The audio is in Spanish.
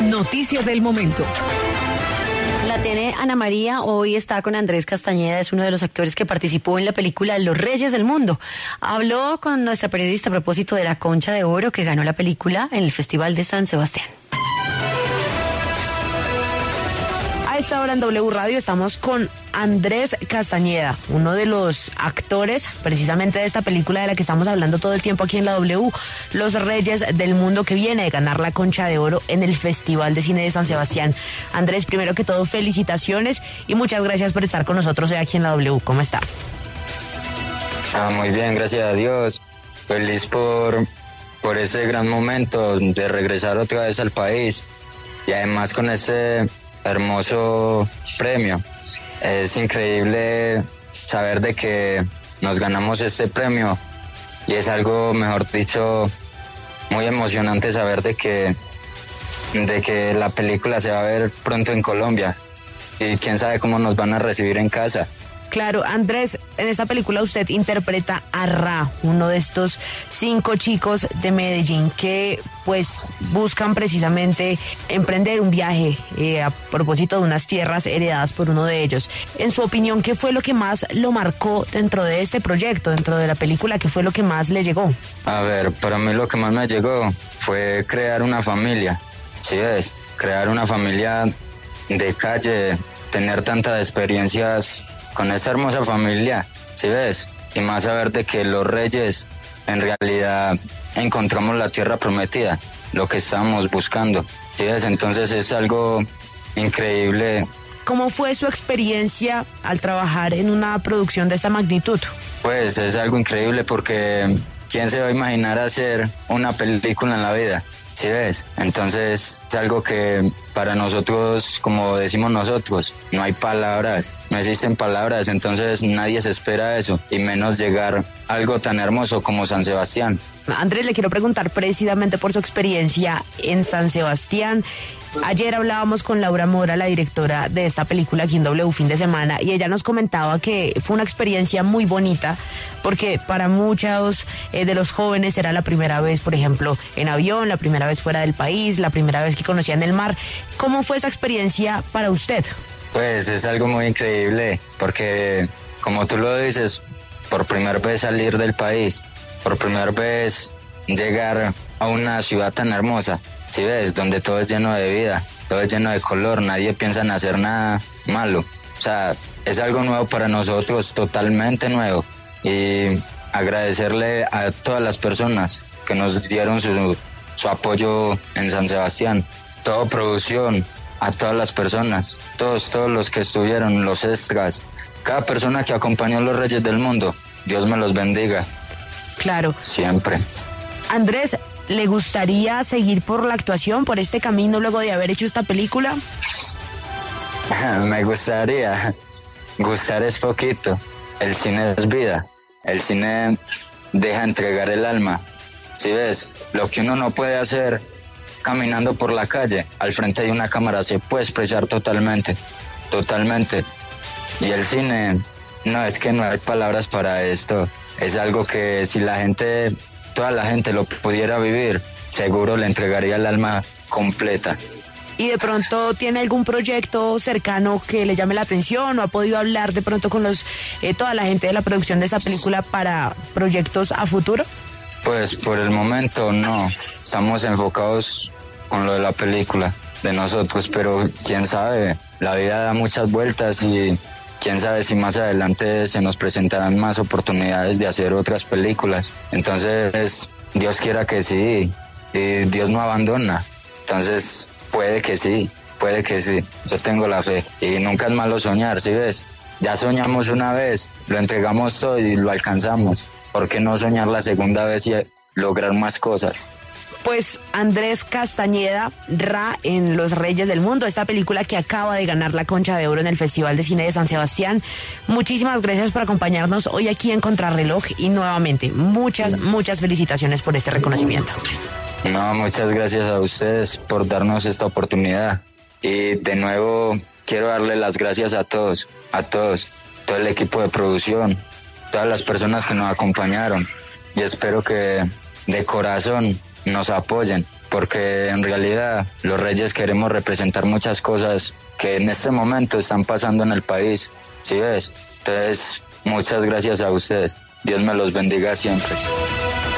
Noticias del momento. La tiene Ana María, hoy está con Andrés Castañeda, es uno de los actores que participó en la película Los Reyes del Mundo. Habló con nuestra periodista a propósito de la Concha de Oro que ganó la película en el Festival de San Sebastián. A esta hora en W Radio estamos con Andrés Castañeda, uno de los actores precisamente de esta película de la que estamos hablando todo el tiempo aquí en la W, Los Reyes del Mundo, que viene de ganar la Concha de Oro en el Festival de Cine de San Sebastián. Andrés, primero que todo, felicitaciones y muchas gracias por estar con nosotros hoy aquí en la W. ¿Cómo está? Muy bien, gracias a Dios. Feliz por ese gran momento de regresar otra vez al país y además con ese hermoso premio. Es increíble saber de que nos ganamos este premio y es algo, mejor dicho, muy emocionante saber de que la película se va a ver pronto en Colombia y quién sabe cómo nos van a recibir en casa. Claro, Andrés, en esta película usted interpreta a Ra, uno de estos 5 chicos de Medellín que pues buscan precisamente emprender un viaje a propósito de unas tierras heredadas por uno de ellos. En su opinión, ¿qué fue lo que más lo marcó dentro de este proyecto, dentro de la película? ¿Qué fue lo que más le llegó? A ver, para mí lo que más me llegó fue crear una familia, ¿sí ves? Crear una familia de calle, tener tantas experiencias con esta hermosa familia, ¿sí ves? Y más saber de que los reyes en realidad encontramos la tierra prometida, lo que estábamos buscando, ¿sí ves? Entonces es algo increíble. ¿Cómo fue su experiencia al trabajar en una producción de esta magnitud? Pues es algo increíble porque ¿quién se va a imaginar hacer una película en la vida? ¿Sí ves? Entonces es algo que para nosotros, como decimos nosotros, no hay palabras, no existen palabras, entonces nadie se espera eso, y menos llegar a algo tan hermoso como San Sebastián. Andrés, le quiero preguntar precisamente por su experiencia en San Sebastián. Ayer hablábamos con Laura Mora, la directora de esta película aquí en W Fin de Semana, y ella nos comentaba que fue una experiencia muy bonita porque para muchos de los jóvenes era la primera vez, por ejemplo, en avión, la primera vez fuera del país, la primera vez que conocían el mar. ¿Cómo fue esa experiencia para usted? Pues es algo muy increíble porque, como tú lo dices, por primera vez salir del país, por primera vez llegar a una ciudad tan hermosa. ¿Sí ves? Donde todo es lleno de vida, todo es lleno de color, nadie piensa en hacer nada malo. O sea, es algo nuevo para nosotros, totalmente nuevo. Y agradecerle a todas las personas que nos dieron su apoyo en San Sebastián, toda producción, a todas las personas, todos los que estuvieron, los extras, cada persona que acompañó a los Reyes del Mundo, Dios me los bendiga. Claro. Siempre. Andrés, ¿le gustaría seguir por la actuación, por este camino luego de haber hecho esta película? Me gustaría. Gustar es poquito. El cine es vida. El cine deja entregar el alma. ¿Sí ves? Lo que uno no puede hacer caminando por la calle, al frente de una cámara, se puede expresar totalmente. Totalmente. Y el cine, no, es que no hay palabras para esto. Es algo que si toda la gente lo pudiera vivir, seguro le entregaría el alma completa. ¿Y de pronto tiene algún proyecto cercano que le llame la atención o ha podido hablar de pronto con toda la gente de la producción de esta película para proyectos a futuro? Pues por el momento no, estamos enfocados con lo de la película de nosotros, pero quién sabe, la vida da muchas vueltas y quién sabe si más adelante se nos presentarán más oportunidades de hacer otras películas. Entonces, Dios quiera que sí, y Dios no abandona. Entonces, puede que sí, yo tengo la fe. Y nunca es malo soñar, ¿sí ves? Ya soñamos una vez, lo entregamos todo y lo alcanzamos. ¿Por qué no soñar la segunda vez y lograr más cosas? Pues Andrés Castañeda, Ra en Los Reyes del Mundo, esta película que acaba de ganar la Concha de Oro en el Festival de Cine de San Sebastián. Muchísimas gracias por acompañarnos hoy aquí en Contrarreloj y nuevamente muchas felicitaciones por este reconocimiento. No, muchas gracias a ustedes por darnos esta oportunidad y de nuevo quiero darle las gracias a todos, todo el equipo de producción, todas las personas que nos acompañaron y espero que de corazón nos apoyen, porque en realidad los Reyes queremos representar muchas cosas que en este momento están pasando en el país, ¿sí ves? Entonces, muchas gracias a ustedes. Dios me los bendiga siempre.